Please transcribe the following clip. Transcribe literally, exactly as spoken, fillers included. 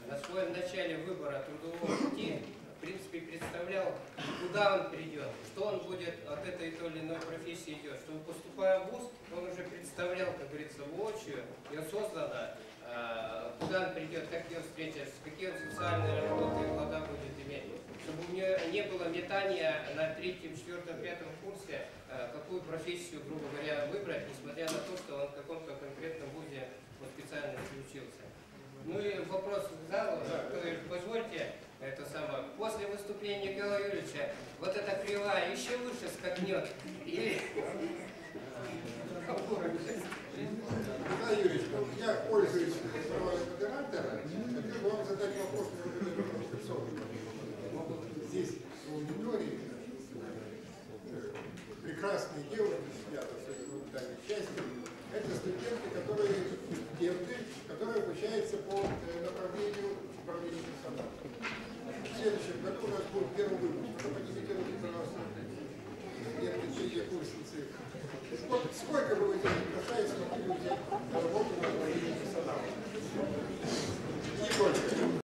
на своем начале выбора трудового пути, в принципе, представлял, куда он придет, что он будет от этой той или иной профессии идет. Что поступая в вуз, он уже представлял, как говорится, воочию и осознанно, куда он придет, как ее встретишь, какие он социальные работы и блага будет иметь. Чтобы у него не было метания на третьем, четвертом, пятом курсе, какую профессию, грубо говоря, выбрать, несмотря на то, что он в каком-то конкретном вузе по специальности учился. Ну и вопрос к залу, то есть позвольте, это самое, после выступления Николая Юрьевича, вот эта кривая еще выше скакнет, или... Николай Юрьевич, я пользуюсь правами модератора, хотел бы вам задать вопрос на здесь, в аудитории, прекрасные девушки сидят, особенно в дальней части. Это студенты, которые студенты, которые обучаются по направлению управления персоналом. В следующем году у нас будет первый выпуск. Потом поднимите руки, пожалуйста, студенты, третьи курсницы. Сколько вы